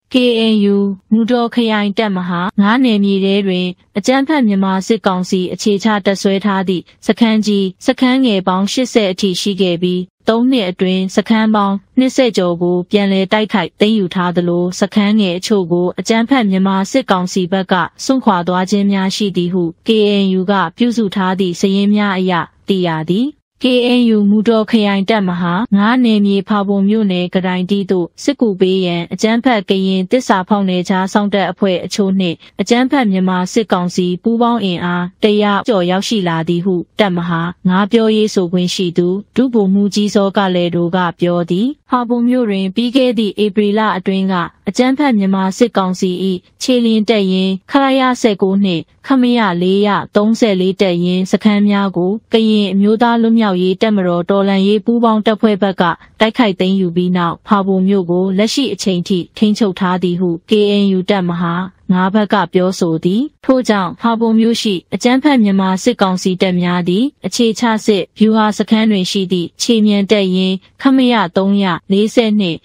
KNU မူတော်ခရိုင်တပ်မဟာ9နယ်မြေထဲတွင်အကြမ်းဖက်မြန်မာစစ်ကောင်စီအခြေချတပ်ဆွဲထားသည့်စခန်းကြီးစခန်းငယ်ပေါင်း80အထိရှိခဲ့ပြီး3နှစ်အတွင်းစခန်းပေါင်း20ကျော်ကိုပြန်လည်တိုက်ခိုက်သိမ်းယူထားသလိုစခန်းငယ်အချို့ကိုအကြမ်းဖက်မြန်မာစစ်ကောင်စီဘက်ကစွန့်ခွာသွားခြင်းများရှိသည်ဟု KNU ကပြုစုထားသည့်စာရင်းများအရသိရသည်KNU မူတော်ခရိုင်တပ်မဟာ9နယ်မြေဖာပုံမြို့နယ်ကတိုင်တီတို့စစ်ကူပေးရန်အကြမ်းဖက်ကရင်တစ္ဆာဖောက်နယ်ခြားစောင့်တပ်အဖွဲ့အချို့နှင့်အကြမ်းဖက်မြန်မာစစ်ကောင်စီပူးပေါင်းအင်အား100ကျော်ရောက်ရှိလာသည်ဟုတပ်မဟာ9ပြောရေးဆိုခွင့်ရှိသူဒုဗိုလ်မှူးကြီးစောကလည်းတို့ကပြောသည်ဖာပုံမြို့တွင်ပြီးခဲ့သည့်ဧပြီလအတွင်းကအကြမ်းဖက်မြန်မာစစ်ကောင်စီ၏ခြေလျင်တပ်ရင်းခရရ19နှင့်ခမရ434တပ်ရင်းစခန်းများကိုကရင်အမျိုးသားလွတ်မြောက်ရေးတပ်မတော်တော်လှန်ရေးပူးပေါင်းတပ်ဖွဲ့ဘက်ကတိုက်ခိုက်သိမ်းယူပြီးနောက်ဖာပုံမြို့ကိုလက်ရှိအချိန်ထိထိန်းချုပ်ထားသည်ဟု KNU တပ်မဟာ9ဘက်ကပြောဆိုသည်ထို့ကြောင့်ဖာပုံမြို့ရှိအကြမ်းဖက်မြန်မာစစ်ကောင်စီတပ်များသည်အခြေချစစ်ဗျူဟာစခန်းတွင်ရှိသည့်ခြေမြန်တပ်ရင်းခမရ340နှင့်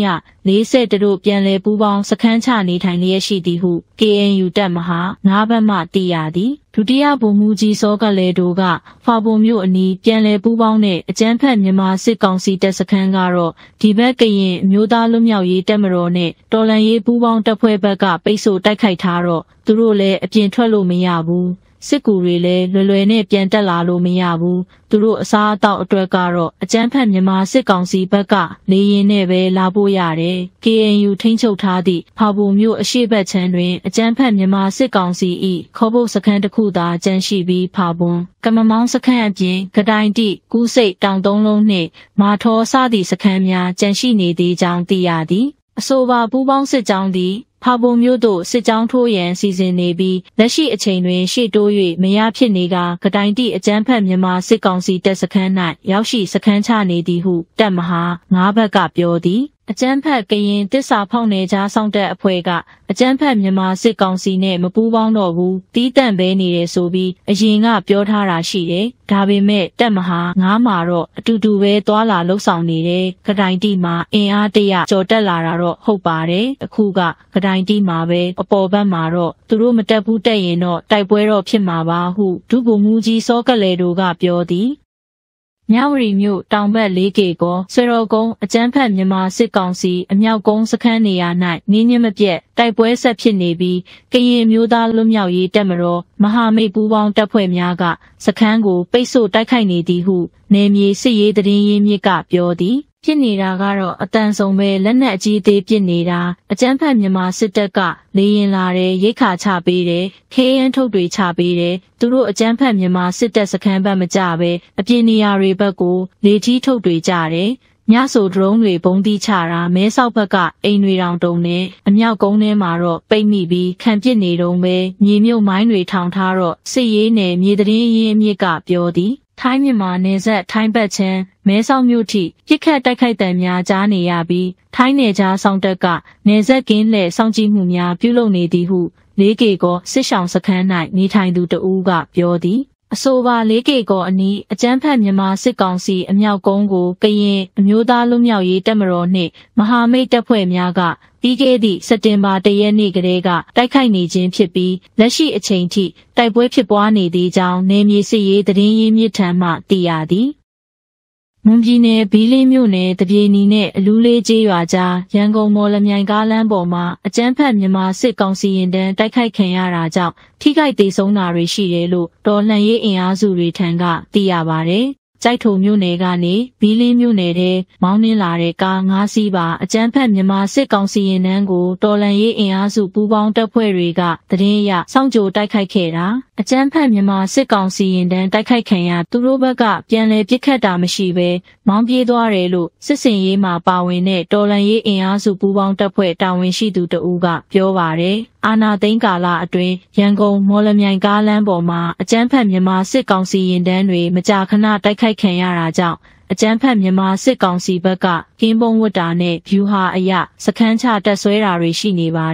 340တို့ပြန်လည်ပူးပေါင်းစခန်းချနေထိုင်လျက်ရှိသည်ဟု KNU တပ်မဟာ9ဘက်မှသိရသည်ဒုတိယဗိုလ်မှူးကြီးစောကလည်းတို့ကဖာပုံမြို့အနီးပြန်လည်ပူးပေါင်းတဲ့အကြမ်းဖက်မြန်မာစစ်ကောင်စီတပ်စခန်းကတော့ဒီဘက်ကရင်အမျိုးသားလွတ်မြောက်ရေးတပ်မတော်နဲ့တော်လှန်ရေးပူးပေါင်းတပ်ဖွဲ့ဘက်ကပိတ်ဆို့တိုက်ခိုက်ထားတော့သူတို့လည်းအပြင်ထွက်လို့မရဘူးစစ်ကူတွေလည်းလွယ်နဲ့ပြန်တက်လာလို့မရဘူးသူတို့အစားအသောက်အတွက်ကတော့အကြမ်းဖက်မြန်မာစစ်ကောင်စီဘက်ကလေရင်နဲ့ပဲလာဖို့ရတယ် KNU ထိန်းချုပ်ထားသည့်ဖာပုံမြို့အရှေ့ဘက်ခြမ်းတွင်အကြမ်းဖက်မြန်မာစစ်ကောင်စီ၏ခေါ်ပုတ်စခန်းတစ်ခုသာကျန်ရှိပြီးဖာပုံကမမောင်းစခန်းအပြင်ကတိုင်တိကူးစိတ်တောင်သုံးလုံးနှင့်မာထောစသည့်စခန်းများကျန်ရှိနေသေးကြောင်းသိရသည်အဆိုပါပူးပေါင်းစစ်ကြောင်းသည်ဖာပုံမြို့သို့စစ်ကြောင်းထိုးရန်စီစဉ်နေပြီးလက်ရှိအချိန်တွင်ရှေ့တိုး၍မရဖြစ်နေကကတိုင်တိအကြမ်းဖက်မြန်မာစစ်ကောင်စီတပ်စခန်း၌ရောက်ရှိစခန်းချနေသည်ဟုတပ်မဟာ9ဘက်ကပြောသည်အကြမ်းဖက်ကရင်တစ္ဆာဖောက်နယ်ခြားစောင့်တပ်အဖွဲ့ကအကြမ်းဖက်မြန်မာစစ်ကောင်စီနဲ့မပူးပေါင်းတော့ဘူးတီးတန့်ပဲနေတယ်ဆိုပြီးအရင်ကပြောထားတာရှိတယ်ဒါပေမဲ့တပ်မဟာ9မှာတော့အတူတူပဲသွာလာလှုပ်ဆောင်နေတယ်ကတိုင်တီမှာအင်အား100ကျော်တက်လာတာတော့ဟုတ်ပါတယ်အခုကကတိုင်တီမှာပဲအပေါ်ဘက်မှာတော့သူတို့မတက်ဘူးတက်ရင်တော့တိုက်ပွဲတော့ဖြစ်မှာပါဟုဒုဗိုလ်မှူးကြီးစောကလည်းတို့ကပြောသည်မြဝတီမြို့တောင်ဘက်4ကေကောဆွေတော်ကုန်းအကြမ်းဖက်မြန်မာစစ်ကောင်စီအမြောက်ကုန်းစခန်းနေရာ၌နင်းညမပြတ်တိုက်ပွဲဆက်ဖြစ်နေပြီးကရင်မျိုးသားလွတ်မြောက်ရေးတပ်မတော်မဟာမိတ်ပူးပေါင်းတပ်ဖွဲ့များကစခန်းကိုပိတ်ဆို့တိုက်ခိုက်နေသည်ဟုနယ်မြေစစ်ရေးသတင်းရင်းမြစ်ကပြောသည်ဖြစ်နေတာကတော့အတန်ဆုံးပဲလက်နက်အကြီးအသေးပစ်နေတာအကြမ်းဖက်မြန်မာစစ်တပ်ကလေရင်လာတယ်ရိတ်ခါချပေးတယ်ခေးရန်ထုတ်တွေချပေးတယ်သူတို့အကြမ်းဖက်မြန်မာစစ်တပ်စခန်းဘက်မကြပဲအပြင်နေရာတွေဘက်ကိုလေကြီးထုတ်တွေကြတယ်ညဆိုဒရုန်းတွေဘုံတိချတာမဲဆောက်ဘက်ကအိမ်တွေတောင်တုံနေအမြောက်ကုန်းထဲမှာတော့ပိတ်မိပြီးခံပစ်နေတုံးပဲမြေမြုပ်မိုင်းတွေထောင်ထားတော့စစ်ရေးနယ်မြေသတင်းရင်းအမြစ်ကပြောသည်ထိုင်းမြန်မာနယ်စပ်ထိုင်းဘက်ချမ်းမဲဆောက်မြို့ထိပြစ်ခတ်တိုက်ခိုက်တံများကြားနေရပြီးထိုင်းနယ်ခြားဆောင်တပ်ကနယ်စပ်ကင်းလှည့်စောင့်ကြည့်မှုများပြုလုပ်နေသည်ဟု4ကေကောစစ်ဆောင်စခန်း၌နေထိုင်သူတဦးကပြောသည်အဆိုပါ4ကေကောအနီးအကြမ်းဖက်မြန်မာစစ်ကောင်စီအမြောက်ကုန်းကိုကရင်အမျိုးသားလွတ်မြောက်ရေးတပ်မတော်နှင့်မဟာမိတ်တပ်ဖွဲ့များကပြီးခဲ့သည့်စက်တင်ဘာ1ရက်နေ့ကတည်းကတိုက်ခိုက်နေခြင်းဖြစ်ပြီးလက်ရှိအချိန်ထိတိုက်ပွဲဖြစ်ပွားနေသေးကြောင်းနယ်မြေစစ်ရေးသတင်းရင်းမြစ်ထံမှသိရသည်မွန်ပြည်နယ်ဘီလင်းမြို့နယ်တပြေနီနဲ့အလူးလေးကျေးရွာကြားရန်ကုန်မော်လမြိုင်ကားလမ်းပေါ်မှာအကြမ်းဖက်မြန်မာစစ်ကောင်စီရင်တန်းတိုက်ခိုက်ခံရတာကြောင့်ထိခိုက်ဒေဆုံးတာတွေရှိတယ်လို့တော်လှန်ရေးအင်အားစုတွေထံကသိရပါတယ်။ကြိုက်ထုံမြို့နယ်ကနေဘီလင်းမြို့နယ်ထဲမောင်းနှင်းလာတဲ့ကား9စီးပါအကြမ်းဖက်မြန်မာစစ်ကောင်စီရင်တန်းကိုတော်လှန်ရေးအင်အားစုပူးပေါင်းတပ်ဖွဲ့တွေကသတင်းအရစောင့်ကြိုတိုက်ခိုက်ခဲ့တာအကြမ်းဖက်မြန်မာစစ်ကောင်စီရင်တန်းတိုက်ခိုက်ခံရသူတို့ဘက်ကပြန်လည်ပစ်ခတ်တာမရှိဘဲမောင်းပြေးသွားတယ်လို့စစ်စင်ရေးမှာပါဝင်တဲ့တော်လှန်ရေးအင်အားစုပူးပေါင်းတပ်ဖွဲ့တာဝန်ရှိသူတဦးကပြောပါတယ်အာနာသိန်းကာလအတွင်းရန်ကုန်မော်လမြိုင်ကားလမ်းပေါ်မှာအကြမ်းဖက်မြန်မာစစ်ကောင်စီရင်တန်းတွေမကြာခဏတိုက်ခိုက်ခံရတာကြောင့်အကြမ်းဖက်မြန်မာစစ်ကောင်စီဘက်ကကင်းပုံဝတ်တာနဲ့ဗျူဟာအရစခန်းချတပ်ဆွဲတာတွေရှိနေပါတယ်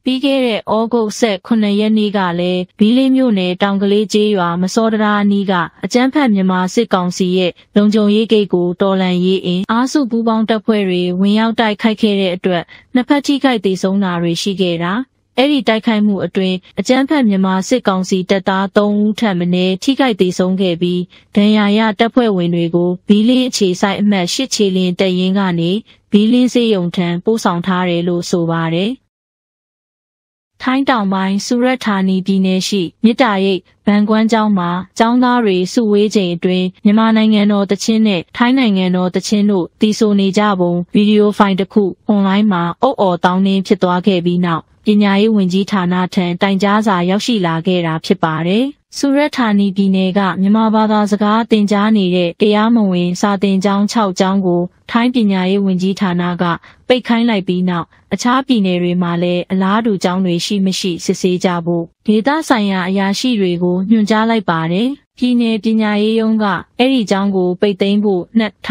ပြီးခဲ့တဲ့ဩဂုတ်9 ရက်နေ့ကလည်းဘီလင်းမြို့နယ်တောင်ကလေးကျေးရွာမစောတရာအနီးကအကြမ်းဖက်မြန်မာစစ်ကောင်စီရဲ့လုံခြုံရေးဂိတ်ကိုတော်လှန်ရေးအင်အားစုပူးပေါင်းတပ်ဖွဲ့တွေဝင်ရောက်တိုက်ခိုက်ခဲ့တဲ့အတွက်နှစ်ဖက်ထိခိုက်ဒေဆုံးတာတွေရှိခဲ့တာအဲ့ဒီတိုက်ခိုက်မှုအတွင်းအကြမ်းဖက်မြန်မာစစ်ကောင်စီတပ်သား3ဦးထပ်မံထိခိုက်ဒေဆုံးခဲ့ပြီးဒဏ်ရာရတပ်ဖွဲ့ဝင်တွေကိုဘီလင်းအခြေဆိုင်အမှတ်8ခြေလင်းတပ်ရင်းကနေဘီလင်းစေယုံထံပို့ဆောင်ထားတယ်လို့ဆိုပါတယ်ထိုင်းတောင်ပိုင်းဆူရတ်ဌာနီပြည်နယ်ရှိမြစ်တာရိပ်ဗန်ကွမ်းကျောင်းမှာကျောင်းသားတွေစုဝေးချိန်အတွင်းမြန်မာနိုင်ငံတော်တချင်းနဲ့ထိုင်းနိုင်ငံတော်တချင်းတို့တီးဆိုနေကြပုံဗီဒီယိုဖိုင်တစ်ခုအွန်လိုင်းမှာအုပ်အော်တောင်းနှင်းဖြစ်သွားခဲ့ပြီးနောက်ပညာရေးဝန်ကြီးဌာနထံတိုင်ကြားစာရောက်ရှိလာခဲ့တာဖြစ်ပါတယ်။ဆူရတ်ဌာနီပြည်နယ်ကမြန်မာဘာသာစကားသင်ကြားနေတဲ့တရားမဝင်စာသင်ကျောင်း6ကျောင်းကိုထိုင်းပညာရေးဝန်ကြီးဌာနကပိတ်ခိုင်းလိုက်ပြီးနောက်အခြားပြည်နယ်တွေမှာလည်းအလားတူကျောင်းတွေရှိမရှိစစ်ဆေးကြဖို့ဒေသဆိုင်ရာအရာရှိတွေကိုညွှန်ကြားလိုက်ပါတယ်။ပြည်နယ်ပညာရေးရုံးကအဲ့ဒီကျောင်းကိုပိတ်သိမ်းဖို့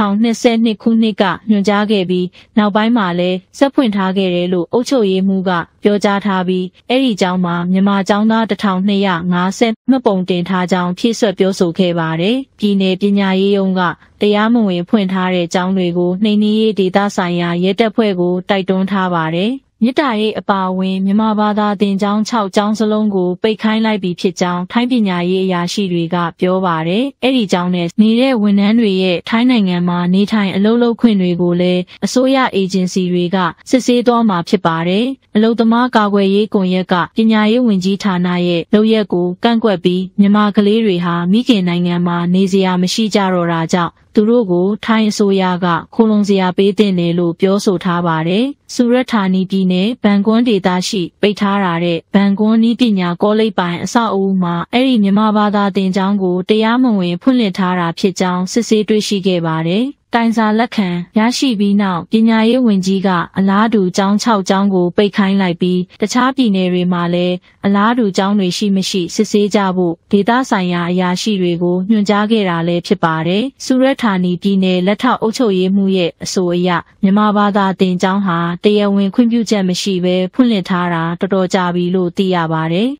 2022ခုနှစ်ကညွှန်ကြားခဲ့ပြီးနောက်ပိုင်းမှာလည်းစက်ဖွင့်ထားခဲ့တယ်လို့အုပ်ချုပ်ရေးမှူးကပြောကြားထားပြီးအဲ့ဒီကျောင်းမှာမြန်မာကျောင်းသား1250မှတ်ပုံတင်ထားကြောင်းဖြည့်စွက်ပြောဆိုခဲ့ပါတယ်။ပြည်နယ်ပညာရေးရုံးကတရားမဝင်ဖွင့်ထားတဲ့ကျောင်းတွေကိုနှိမ်နင်းရေးဒေသဆိုင်ရာရဲတပ်ဖွဲ့ကိုတိုက်တွန်းထားပါတယ်။မြစ်တာရိပ်အပါအဝင်မြန်မာဘာသာသင်ကျောင်း6ကျောင်းစလုံးကိုပိတ်ခိုင်းလိုက်ပြီးဖြစ်ကြောင်းထိုင်းပညာရေးအရာရှိတွေကပြောပါတယ်။အဲ့ဒီကျောင်းနဲ့နေတဲ့ဝန်ထမ်းတွေရဲ့ထိုင်းနိုင်ငံမှာနေထိုင်အလုပ်လုပ်ခွင့်တွေကိုလည်းအစိုးရအေဂျင်စီတွေကစစ်ဆေးသွားမှာဖြစ်ပါတယ်။အလုပ်သမားကာကွယ်ရေးကွန်ရက်ကပညာရေးဝန်ကြီးဌာနရဲ့လုပ်ရက်ကိုကန့်ကွက်ပြီးမြန်မာကလေးတွေဟာမိခင်နိုင်ငံမှာနေစရာမရှိကြတော့တာကြောင့်သူတို့ကိုထိုင်းအစိုးရကခိုလုံစရာပေးတင်တယ်လို့ပြောဆိုထားပါတယ်။ဆူရတ်ဌာနီပြည်နယ်ဘန်ကွန်းဒေသရှိပိတ်ထားတာတဲ့ဘန်ကွန်းနည်းပညာကောလိပ်ပိုင်အဆောက်အဦမှာအဲ့ဒီမြန်မာဘာသာသင်ကျောင်းကိုတရားမဝင်ဖွင့်လှစ်ထားတာဖြစ်ကြောင်းစစ်ဆေးတွေ့ရှိခဲ့ပါတယ်။တိုင်စာလက်ခံရရှိပြီးနောက်ပညာရေးဝန်ကြီးကအလားတူကျောင်း6ကျောင်းကိုပိတ်ခိုင်းလိုက်ပြီးတခြားပြည်နယ်တွေမှာလည်းအလားတူကျောင်းတွေရှိမရှိစစ်ဆေးကြဖို့ဒေသဆိုင်ရာအရာရှိတွေကိုညွှန်ကြားခဲ့တာလည်းဖြစ်ပါတယ်။ဆူရတ်ဌာနီပြည်နယ်လက်ထောက်အုပ်ချုပ်ရေးမှူးရဲ့အဆိုအရမြန်မာဘာသာသင်ကျောင်းဟာတရားဝင်ခွင့်ပြုချက်မရှိဘဲဖွင့်လှစ်ထားတာတော်တော်ကြာပြီလို့သိရပါတယ်။